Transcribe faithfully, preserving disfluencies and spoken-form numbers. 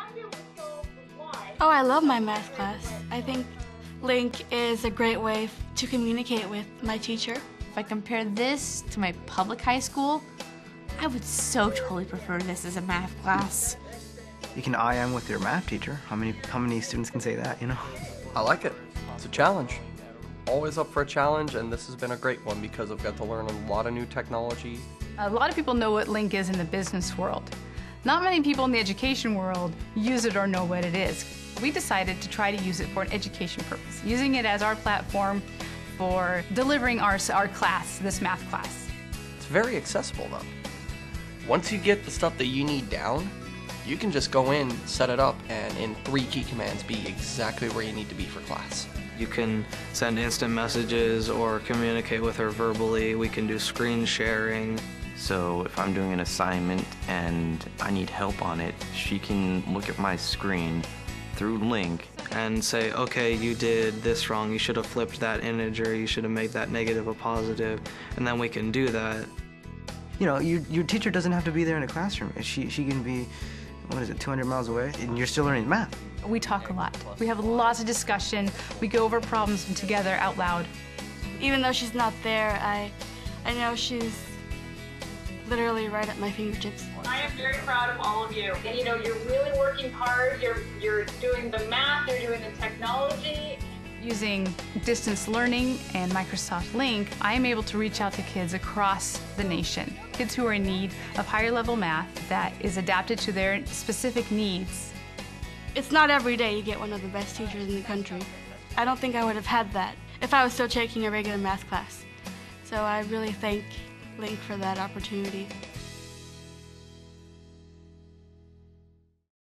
Oh, I love my math class. I think Lync is a great way to communicate with my teacher. If I compare this to my public high school, I would so totally prefer this as a math class. You can I M with your math teacher. How many, how many students can say that, you know? I like it. It's a challenge. Always up for a challenge, and this has been a great one because I've got to learn a lot of new technology. A lot of people know what Lync is in the business world. Not many people in the education world use it or know what it is. We decided to try to use it for an education purpose, using it as our platform for delivering our, our class, this math class. It's very accessible though. Once you get the stuff that you need down, you can just go in, set it up, and in three key commands be exactly where you need to be for class. You can send instant messages or communicate with her verbally. We can do screen sharing. So if I'm doing an assignment and I need help on it, she can look at my screen through Lync and say, okay, you did this wrong, you should have flipped that integer, you should have made that negative a positive, and then we can do that. You know, your, your teacher doesn't have to be there in the classroom. She, she can be, what is it, two hundred miles away, and you're still learning math. We talk a lot. We have lots of discussion. We go over problems together out loud. Even though she's not there, I, I know she's literally right at my fingertips. I am very proud of all of you. And you know, you're really working hard. You're, you're doing the math, you're doing the technology. Using distance learning and Microsoft Lync, I am able to reach out to kids across the nation. Kids who are in need of higher level math that is adapted to their specific needs. It's not every day you get one of the best teachers in the country. I don't think I would have had that if I was still taking a regular math class. So I really thank Lync for that opportunity.